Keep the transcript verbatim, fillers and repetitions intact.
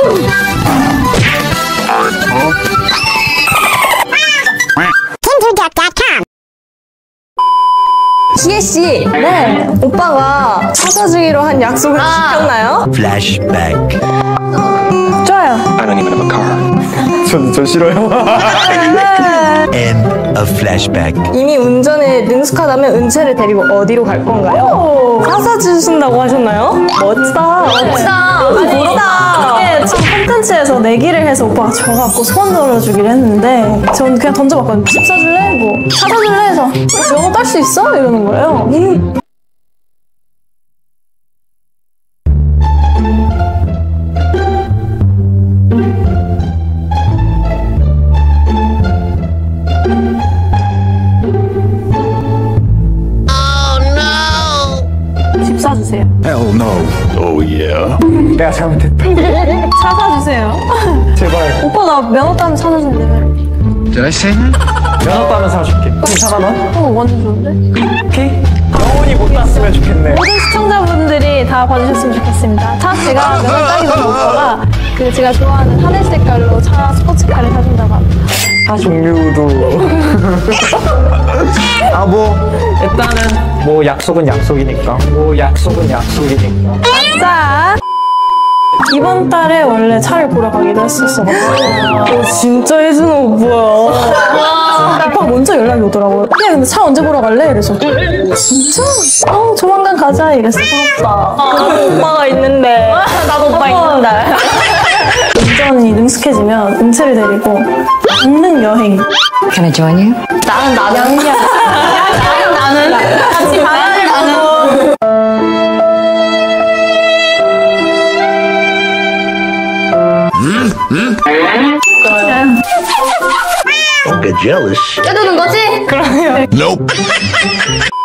지혜씨, 네. 오빠가 차 사주기로 한 약속을 아. 지켰나요? 플래시백. 좋아요. I don't even have a car. 전, 전 싫어요. End of flashback. 이미 운전에 능숙하다면 은채를 데리고 어디로 갈 건가요? 사사 주신다고 하셨나요? 멋지다. 멋지다. 너무 부럽다. 이게 지금 콘텐츠에서 내기를 해서 오빠가 져갖고 소원 들어주기로 했는데 전 그냥 던져봤거든요. 집 사줄래? 뭐 차 사줄래? 해서 면허 딸 수 있어? 이러는 거예요. 음. 집 사주세요. Hell no. Oh yeah. 내가 잘못했다. 차 사주세요. 제발. 오빠 나 면허 따면 차 사준대. Did I say that? 면허 따면 사줄게. 이상한 원? 어 완전 좋은데? 피? 영원히 못 땄으면 좋겠네. 모든 시청자분들이 다 봐주셨으면 좋겠습니다. 차 제가 면허 따기 전에 오빠가 그 제가 좋아하는 하늘 색깔로 차 스포츠카를 사준다고 합니다. 차 종류도. 아, 뭐, 일단은, 뭐, 약속은 약속이니까. 뭐, 약속은 약속이니까. 아싸! 이번 달에 원래 차를 보러 가기로 했었어가지고. 어, 진짜 혜준아 뭐야. 오빠가 먼저 연락이 오더라고요. 야, 근데 차 언제 보러 갈래? 이래서. 진짜? 어, 조만간 가자. 이랬어. 부럽다. 나도 오빠가 있는데. 나도 오빠 있는데. 운전이 능숙해지면 은채를 데리고 강릉 여행. Can I join you? 나는 나는. 양양. 나는 나는. 같이 바다를 가는. Don't get jealous. 껴주는 거지? Nope.